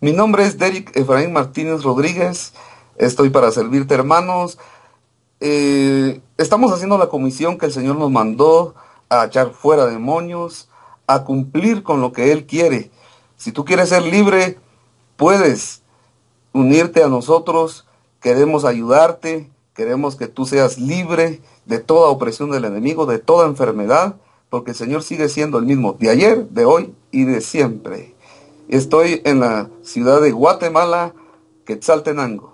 Mi nombre es Derek Efraín Martínez Rodríguez. Estoy para servirte, hermanos. Estamos haciendo la comisión que el Señor nos mandó a echar fuera demonios, a cumplir con lo que Él quiere. Si tú quieres ser libre, puedes unirte a nosotros. Queremos ayudarte. Queremos que tú seas libre de toda opresión del enemigo, de toda enfermedad, porque el Señor sigue siendo el mismo de ayer, de hoy y de siempre. Estoy en la ciudad de Guatemala, Quetzaltenango.